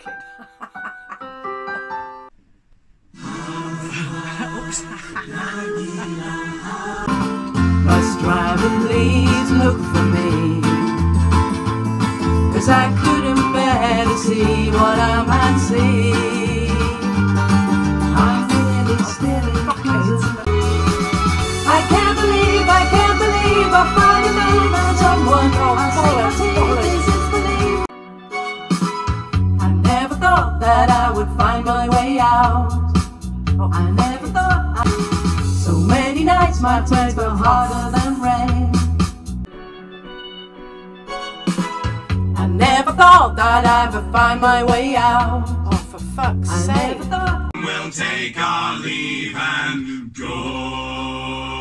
wicked. Bus driver, please look for me, 'cause I couldn't bear to see what I might see. I'm really still in I can't believe I finally found someone. This is belief. I never thought that I would find my way out. I never thought so many nights my tears were harder than rain. I never thought that I'd ever find my way out. Oh, for fuck's sake. I never thought. We'll take our leave and go.